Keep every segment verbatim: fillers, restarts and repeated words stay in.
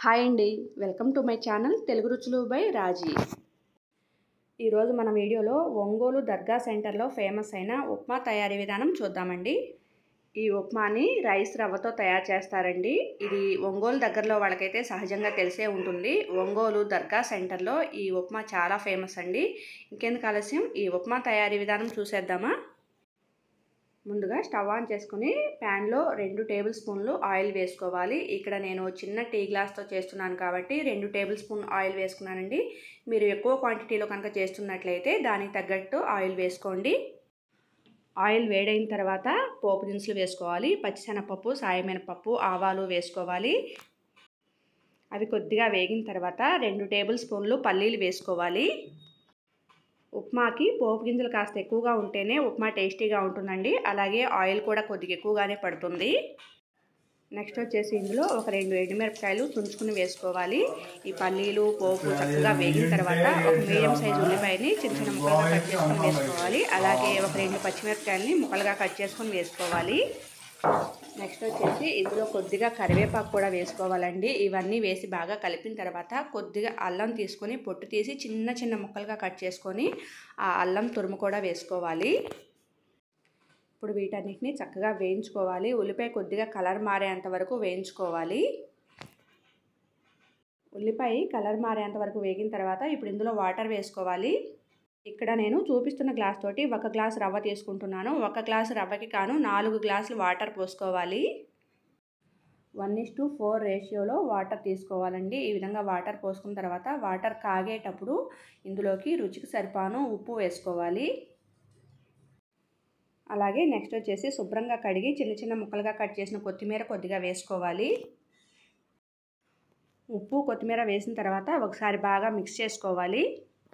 Hi అండి, welcome to my channel Telugu రుచులు by రాజీ. ఈరోజు మన వీడియోలో ఒంగోలు దర్గా సెంటర్లో ఫేమస్ అయిన ఉప్మా తయారీ విధానం చూద్దామండి. ఈ ఉప్మాని రైస్ రవ్వతో తయారు చేస్తారండి. ఇది ఒంగోలు దగ్గరలో వాళ్ళకైతే సహజంగా తెలిసే ఉంటుంది. ఒంగోలు దర్గా సెంటర్లో ఈ ఉప్మా చాలా ఫేమస్ అండి. ఇంకెందుకు ఆలస్యం, ఈ ఉప్మా తయారీ విధానం చూసేద్దామా. ముందుగా స్టవ్ ఆన్ చేసుకుని ప్యాన్లో రెండు టేబుల్ స్పూన్లు ఆయిల్ వేసుకోవాలి. ఇక్కడ నేను చిన్న టీ గ్లాస్తో చేస్తున్నాను కాబట్టి రెండు టేబుల్ స్పూన్ ఆయిల్ వేసుకున్నానండి. మీరు ఎక్కువ క్వాంటిటీలో కనుక చేస్తున్నట్లయితే దానికి తగ్గట్టు ఆయిల్ వేసుకోండి. ఆయిల్ వేడైన తర్వాత పోపు దినుసులు వేసుకోవాలి. పచ్చిశనగపప్పు, సాయమినపప్పు, ఆవాలు వేసుకోవాలి. అవి కొద్దిగా వేగిన తర్వాత రెండు టేబుల్ స్పూన్లు పల్లీలు వేసుకోవాలి. ఉప్మాకి పోపు గింజలు కాస్త ఎక్కువగా ఉంటేనే ఉప్మా టేస్టీగా ఉంటుందండి. అలాగే ఆయిల్ కూడా కొద్దిగా ఎక్కువగానే పడుతుంది. నెక్స్ట్ వచ్చేసి ఇందులో ఒక రెండు ఎండుమిరపకాయలు తుంచుకుని వేసుకోవాలి. ఈ పల్లీలు పోపు చక్కగా వేగిన తర్వాత ఒక మీడియం సైజు ఉల్లిపాయని చిన్న చిన్న ముక్కలుగా కట్ చేసుకొని వేసుకోవాలి. అలాగే ఒక రెండు పచ్చిమిరపకాయలని ముక్కలుగా కట్ చేసుకొని వేసుకోవాలి. నెక్స్ట్ వచ్చేసి ఇందులో కొద్దిగా కరివేపాకు కూడా వేసుకోవాలండి. ఇవన్నీ వేసి బాగా కలిపిన తర్వాత కొద్దిగా అల్లం తీసుకొని పొట్టు తీసి చిన్న చిన్న ముక్కలుగా కట్ చేసుకొని ఆ అల్లం తురుము కూడా వేసుకోవాలి. ఇప్పుడు వీటన్నిటిని చక్కగా వేయించుకోవాలి. ఉల్లిపాయ కొద్దిగా కలర్ మారేంత వరకు వేయించుకోవాలి. ఉల్లిపాయ కలర్ మారేంత వరకు వేగిన తర్వాత ఇప్పుడు ఇందులో వాటర్ వేసుకోవాలి. ఇక్కడ నేను చూపిస్తున్న గ్లాస్ తోటి ఒక గ్లాస్ రవ్వ తీసుకుంటున్నాను. ఒక గ్లాసు రవ్వకి కాను నాలుగు గ్లాసులు వాటర్ పోసుకోవాలి. వన్ ఇస్ టు ఫోర్ రేషియోలో వాటర్ తీసుకోవాలండి. ఈ విధంగా వాటర్ పోసుకున్న తర్వాత వాటర్ కాగేటప్పుడు ఇందులోకి రుచికి సరిపాను ఉప్పు వేసుకోవాలి. అలాగే నెక్స్ట్ వచ్చేసి శుభ్రంగా కడిగి చిన్న చిన్న ముక్కలుగా కట్ చేసిన కొత్తిమీర కొద్దిగా వేసుకోవాలి. ఉప్పు కొత్తిమీర వేసిన తర్వాత ఒకసారి బాగా మిక్స్ చేసుకోవాలి.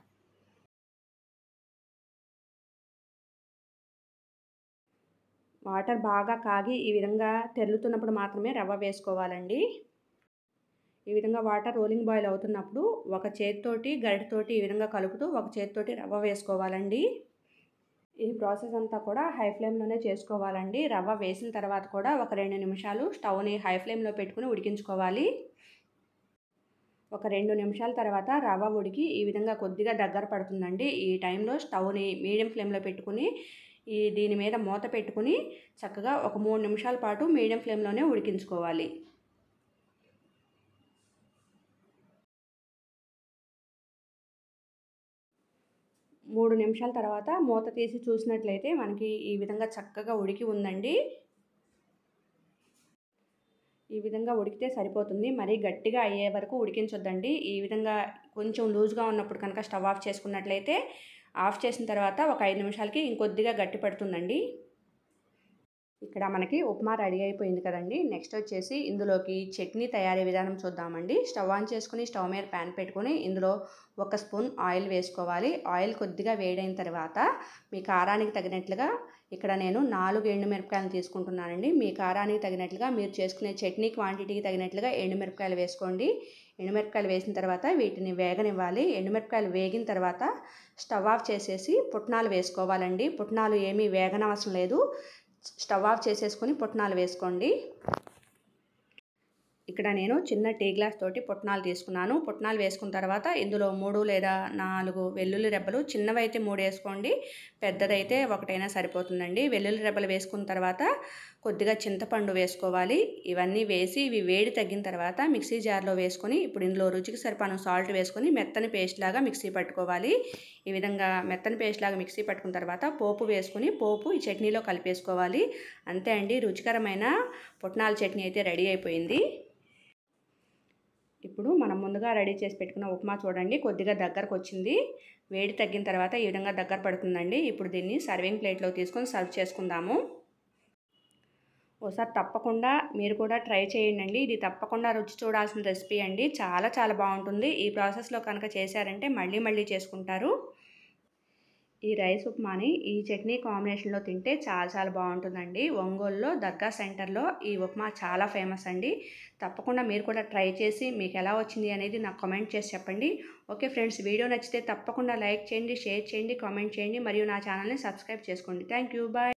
వాటర్ బాగా కాగి ఈ విధంగా తెరులుతున్నప్పుడు మాత్రమే రవ్వ వేసుకోవాలండి. ఈ విధంగా వాటర్ రోలింగ్ బాయిల్ అవుతున్నప్పుడు ఒక చేతితోటి గరిటెతోటి ఈ విధంగా కలుపుతూ ఒక చేతితోటి రవ్వ వేసుకోవాలండి. ఈ ప్రాసెస్ అంతా కూడా హై ఫ్లేమ్లోనే చేసుకోవాలండి. రవ్వ వేసిన తర్వాత కూడా ఒక రెండు నిమిషాలు స్టవ్ని హై ఫ్లేమ్లో పెట్టుకుని ఉడికించుకోవాలి. ఒక రెండు నిమిషాల తర్వాత రవ్వ ఉడికి ఈ విధంగా కొద్దిగా దగ్గర పడుతుందండి. ఈ టైంలో స్టవ్ని మీడియం ఫ్లేమ్లో పెట్టుకుని ఈ దీని మీద మూత పెట్టుకుని చక్కగా ఒక మూడు నిమిషాల పాటు మీడియం ఫ్లేమ్లోనే ఉడికించుకోవాలి. మూడు నిమిషాల తర్వాత మూత తీసి చూసినట్లయితే మనకి ఈ విధంగా చక్కగా ఉడికి ఉందండి. ఈ విధంగా ఉడికితే సరిపోతుంది. మరీ గట్టిగా అయ్యే వరకు ఉడికించొద్దండి. ఈ విధంగా కొంచెం లూజ్గా ఉన్నప్పుడు కనుక స్టవ్ ఆఫ్ చేసుకున్నట్లయితే ఆఫ్ చేసిన తర్వాత ఒక ఐదు నిమిషాలకి ఇంకొద్దిగా గట్టి పడుతుందండి. ఇక్కడ మనకి ఉప్మా రెడీ అయిపోయింది కదండి. నెక్స్ట్ వచ్చేసి ఇందులోకి చట్నీ తయారీ విధానం చూద్దామండి. స్టవ్ ఆన్ చేసుకుని స్టవ్ మీద ప్యాన్ పెట్టుకుని ఇందులో ఒక స్పూన్ ఆయిల్ వేసుకోవాలి. ఆయిల్ కొద్దిగా వేడైన తర్వాత మీ కారానికి తగినట్లుగా ఇక్కడ నేను నాలుగు ఎండుమిరపకాయలు తీసుకుంటున్నానండి. మీ కారానికి తగినట్లుగా మీరు చేసుకునే చట్నీ క్వాంటిటీకి తగినట్లుగా ఎండుమిరపకాయలు వేసుకోండి. ఎండుమిరపకాయలు వేసిన తర్వాత వీటిని వేగనివ్వాలి. ఎండుమిరపకాయలు వేగిన తర్వాత స్టవ్ ఆఫ్ చేసేసి పుట్నాలు వేసుకోవాలండి. పుట్నాలు ఏమీ వేగనవసరం లేదు. స్టవ్ ఆఫ్ చేసేసుకొని పుట్నాలు వేసుకోండి. ఇక్కడ నేను చిన్న టీ గ్లాస్ తోటి పుట్నాలు తీసుకున్నాను. పుట్నాలు వేసుకున్న తర్వాత ఇందులో మూడు లేదా నాలుగు వెల్లుల్లి రెబ్బలు, చిన్నవైతే మూడు వేసుకోండి, పెద్దదైతే ఒకటైనా సరిపోతుందండి. వెల్లుల్లి రెబ్బలు వేసుకున్న తర్వాత కొద్దిగా చింతపండు వేసుకోవాలి. ఇవన్నీ వేసి ఇవి వేడి తగ్గిన తర్వాత మిక్సీ జార్లో వేసుకొని ఇప్పుడు ఇందులో రుచికి సరిపడిన సాల్ట్ వేసుకొని మెత్తని పేస్ట్ లాగా మిక్సీ పట్టుకోవాలి. ఈ విధంగా మెత్తని పేస్ట్ లాగా మిక్సీ పట్టుకున్న తర్వాత పోపు వేసుకొని పోపు ఈ చట్నీలో కలిపేసుకోవాలి. అంతే అండి, రుచికరమైన పుట్నాల చట్నీ అయితే రెడీ అయిపోయింది. ఇప్పుడు మనం ముందుగా రెడీ చేసి పెట్టుకున్న ఉప్మా చూడండి కొద్దిగా దగ్గరకు వచ్చింది. వేడి తగ్గిన తర్వాత ఈ విధంగా దగ్గర పడుతుందండి. ఇప్పుడు దీన్ని సర్వింగ్ ప్లేట్లో తీసుకొని సర్వ్ చేసుకుందాము. ఒకసారి తప్పకుండా మీరు కూడా ట్రై చేయండి. ఇది తప్పకుండా రుచి చూడాల్సిన రెసిపీ అండి. చాలా చాలా బాగుంటుంది. ఈ ప్రాసెస్లో కనుక చేశారంటే మళ్ళీ మళ్ళీ చేసుకుంటారు. ఈ రైస్ ఉప్మాని ఈ చట్నీ కాంబినేషన్లో తింటే చాలా చాలా బాగుంటుందండి. ఒంగోలులో దర్గా సెంటర్లో ఈ ఉప్మా చాలా ఫేమస్ అండి. తప్పకుండా మీరు కూడా ట్రై చేసి మీకు ఎలా వచ్చింది అనేది నాకు కామెంట్ చేసి చెప్పండి. ఓకే ఫ్రెండ్స్, వీడియో నచ్చితే తప్పకుండా లైక్ చేయండి, షేర్ చేయండి, కామెంట్ చేయండి మరియు నా ఛానల్ని సబ్స్క్రైబ్ చేసుకోండి. Thank you, bye.